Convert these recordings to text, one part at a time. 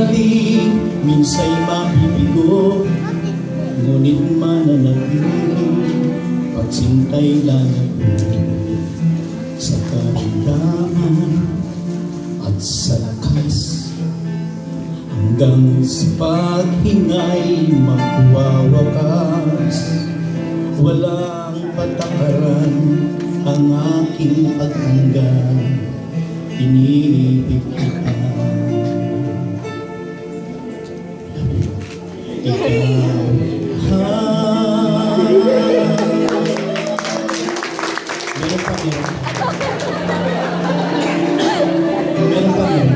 sandali, minsa'y mabibigo, ngunit mananatili, pagsintay lang ako sa kaligtaan at sa lakas, hanggang sa paghingay magwawakas. Walang patakaran ang aking paghanggan, iniibig kita. Ikaw, meron pa yun? Meron pa yun?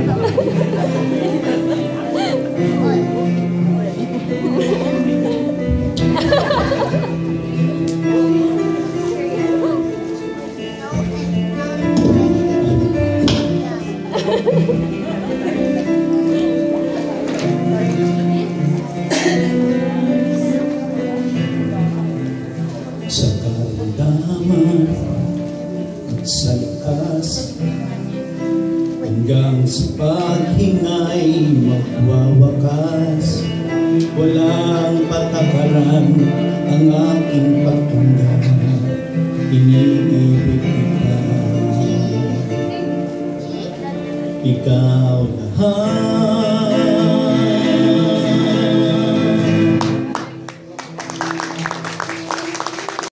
Sa karamdaman at sa lakas, hanggang sa paghingay magwawakas. Walang patakaran ang aking pagtunggan, iniibig kita. Ikaw lahat.